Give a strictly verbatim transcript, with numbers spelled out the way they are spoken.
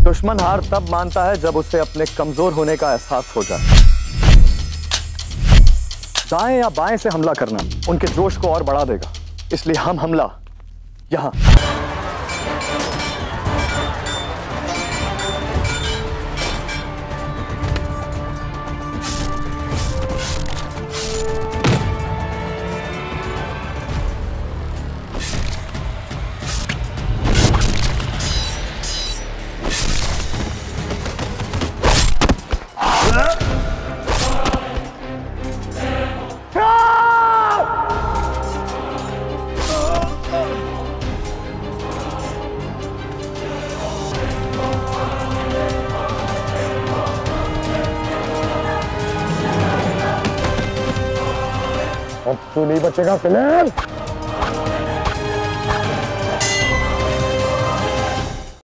दुश्मन हार तब मानता है जब उसे अपने कमजोर होने का एहसास हो जाए। दाएं या बाएं से हमला करना उनके जोश को और बढ़ा देगा, इसलिए हम हमला यहां। अब तू नहीं बचेगा फिलहाल।